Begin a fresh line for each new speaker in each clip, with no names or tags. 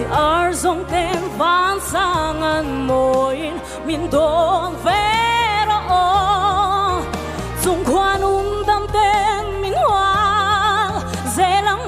ở dòng tên ván sang ngàn môi min đong về đó dùng khoan đam tên minh hoa dễ lắng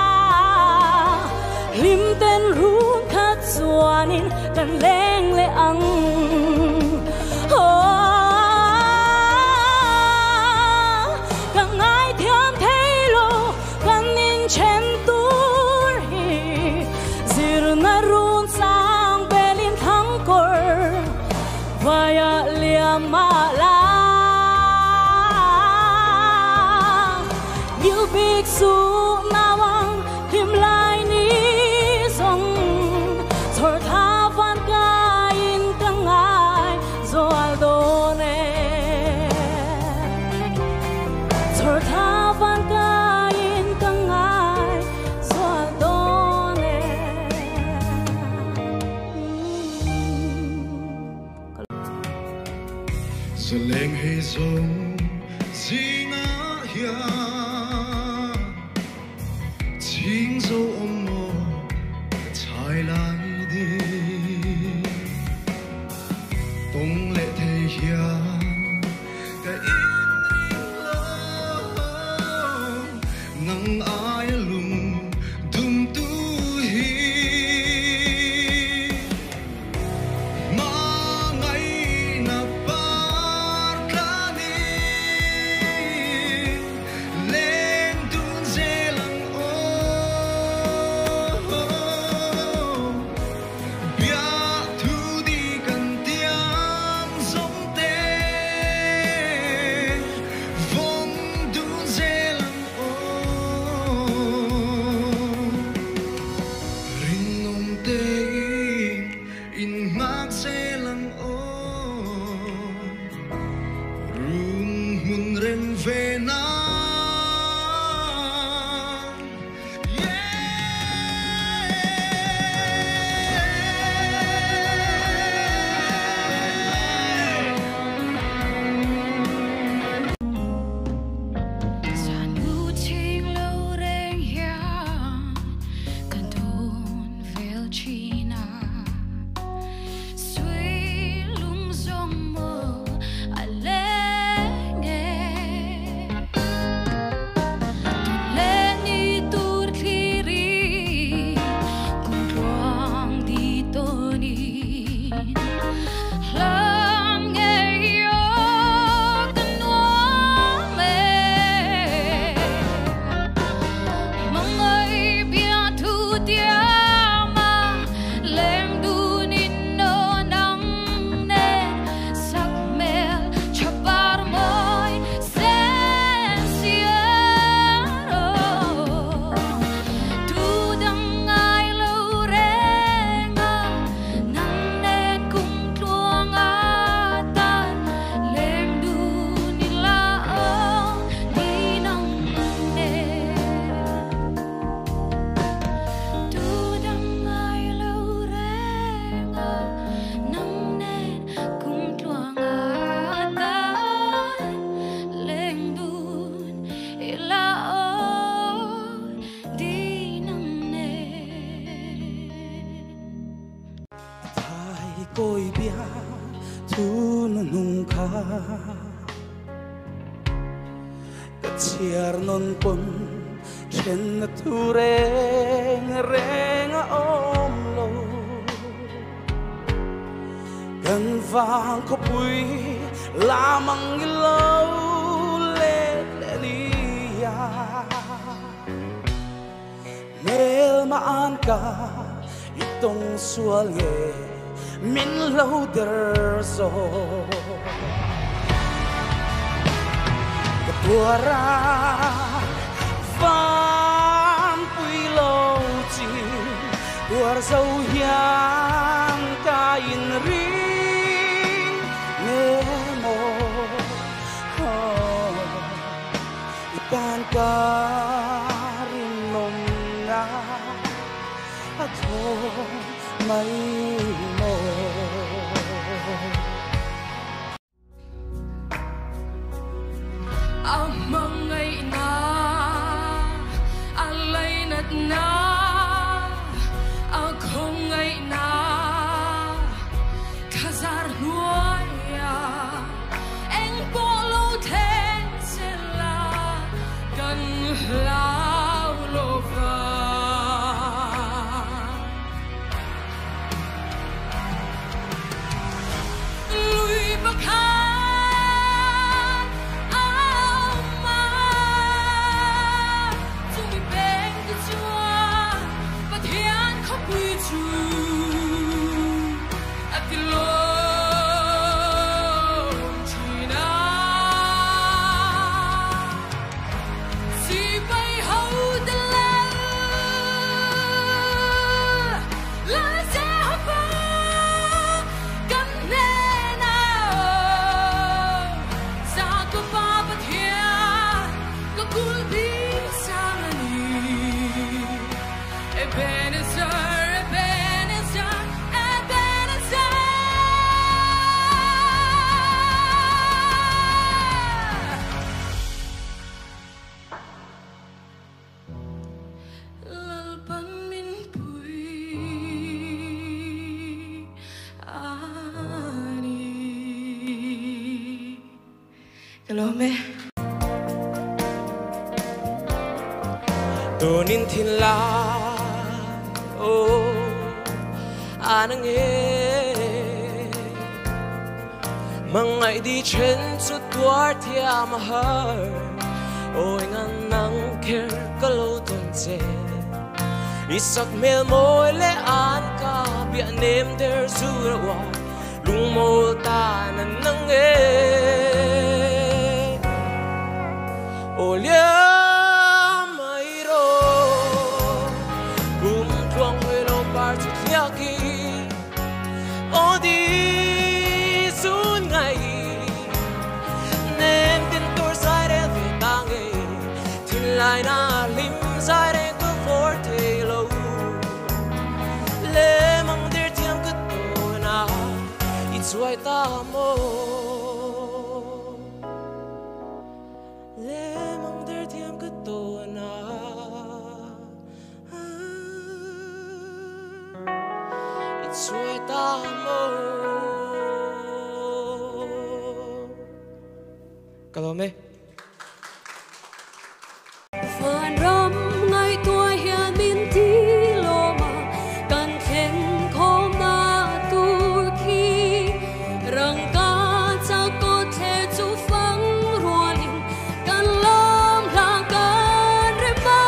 lim tên run khát xuanin cần lên lệ ăn càng ai thiam thấy lo càng in chen tur hi zir na run sang belin thang kor vaya liama la yêu big su nawang him lai ni song thor tha van ka in kang ai zo aldone thor tha van ka in kang ai zo aldone
giờ lên hay giống gì ngã ya chính dấu ông mồ trái lại đi tung lệ thề ya cái in lo nắng ai lùng đum tu hi mà ngày na par cả đi lên tuôn dê lăng ô bia thu đi cần tiếng giống tê vong tuôn dê lăng ô rin nôm tê in mạc dê lăng ô rung hun ren về na
Côi bia thu nung kha keciar non pun chen thu reng reng om lo gần vàng có bụi lamang lâu lệ lệ lia mel ma an ka itong sual nge min lâu der so tua ra van pui lâu chi tua sâu hiang ca in ring nghe mồ ikan ka rin nom nga atho mai
amang ngày na alay nat na akong lao lo va lui bắc khang ao ma chúng mình bên cái chúa và thiên khóc quy chu at the Kalome
Tunin thiên la oh anang mang ngày đi trên chút tuar thiam har ôi ngang nắng kher cả lâu tuần chế isak mel môi lệ an ca bia nem der zura wa lung mô ta nan nang ôi mai ro bum tuang huê lo par chút nhaki ô đi sun ngày nem tin tor sai re về tang tin lai na lim sai re ko for te lo le mang der tiam ka to na it's why ta mo suy ta mơ Kalome
Phan râm ngày tuổi hiền min tí lô mà cần khen khom na tu khi rằng ca cha có thể chú phăng rùa linh cần lom là cần rê ba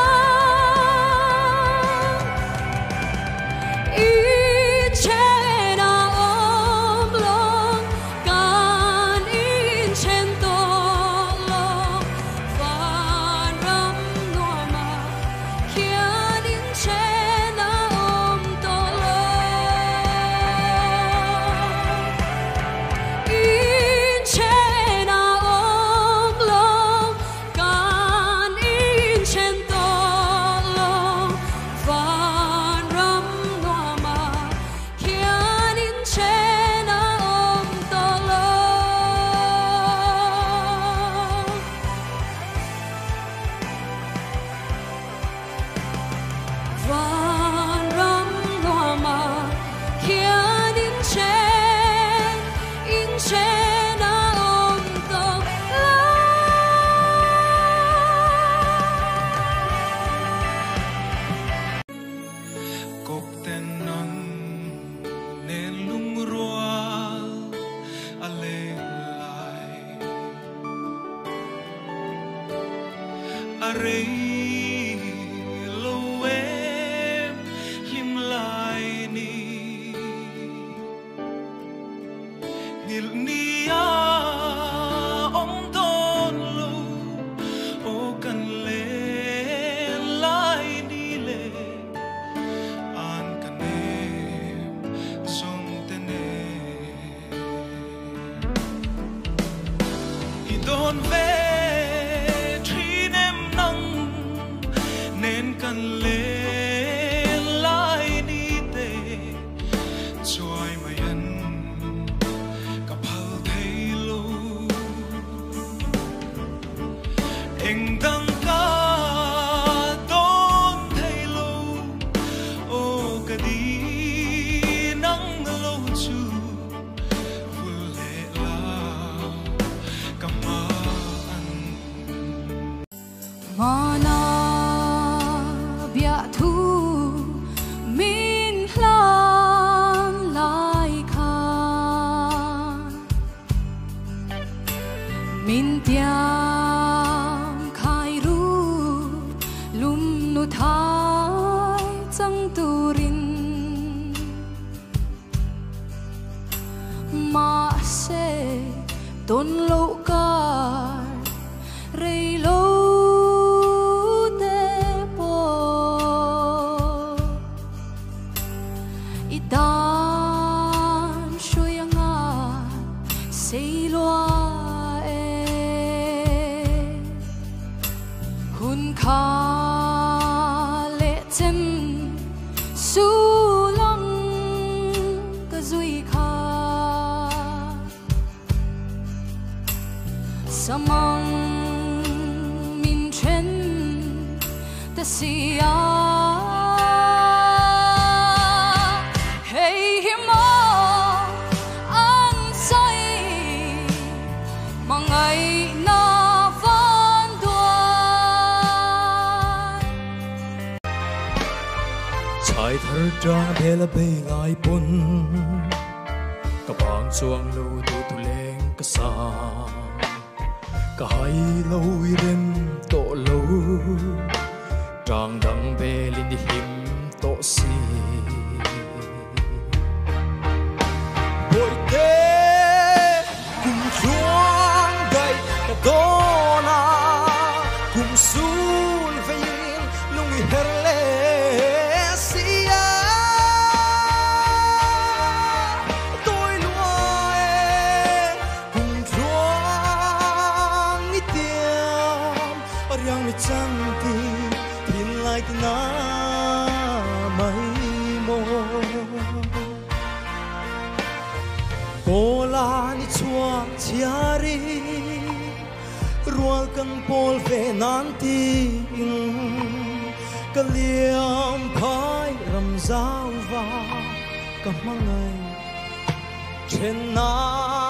mà sẽ tôn lâu cả rây lâu tế bồ ít đàn suy ngã xây loa hun khá lệ chân su lăng cái duy khá sa mong min chen ta sia hey mo an sai mà ngày na van đoan
chai thar tra bela be ngai pun ka bang chuang lu tu tu leng ka sa ka hai lo i rem to lo trang dang be lin him to si boy te kum chuang gai ka dona kum sul vein lung i herle chanti tin like na mai mo pola ni chuak chiari rual kang pol ve nan ti kaliam phai ram zau va ka mangai chen na